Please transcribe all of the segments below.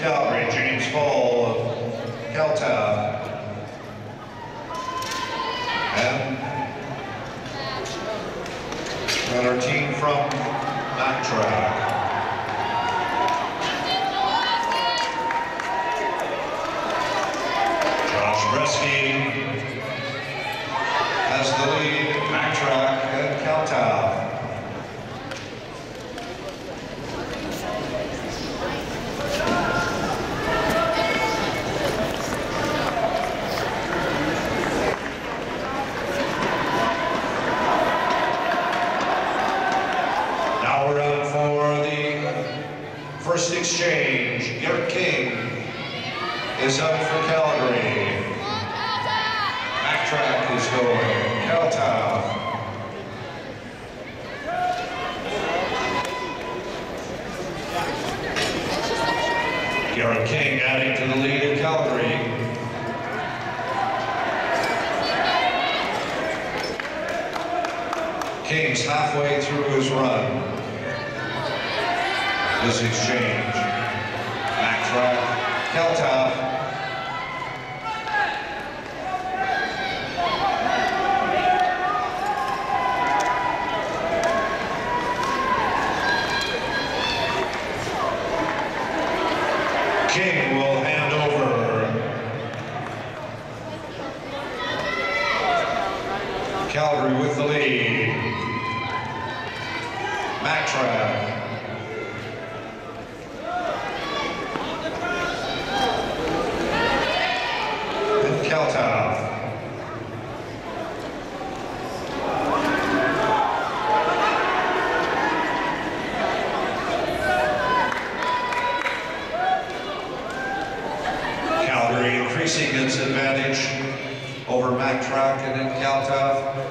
Calgary, James Ball of Caltaf. And our team from MacTrack. Josh Bresky has the lead, MacTrack and Caltaf. Now we're up for the first exchange. Garrett King is up for Calgary. MacTrack is going Caltaf. Garrett King adding to the lead of Calgary. King's halfway through his run. This exchange. MacTrack, Caltaf. King will hand over. Calgary with the lead. MacTrack. And Caltaf. Calgary increasing its advantage over MacTrack and then Caltaf.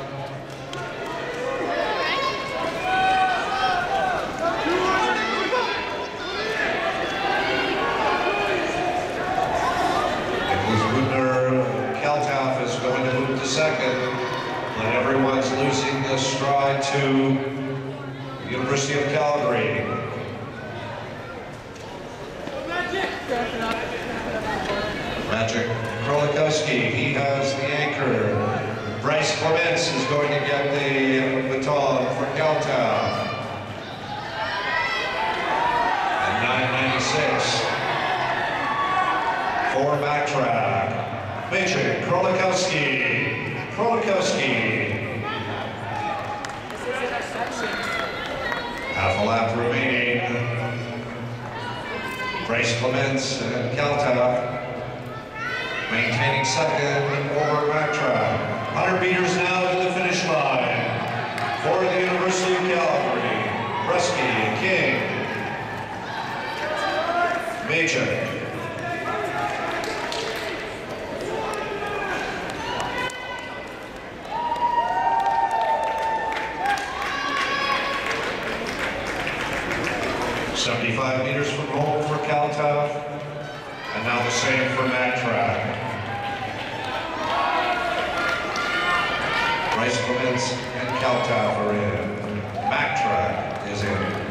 Caltaf is going to move to second, and everyone's losing the stride to the University of Calgary. Magic Krolikowski, he has the anchor. Bryce Clements is going to get the baton for Caltaf. And 9.96 for MacTrack. Magic Krolikowski. Half a lap remaining. Bryce Clements and Caltaf maintaining second over MacTrack. 100 meters now to the finish line for the University of Calgary. Bresky and King. Major. $75 meters from home for Caltaf, and now the same for MacTrack. Bryce Clements and Caltaf are in. MacTrack is in.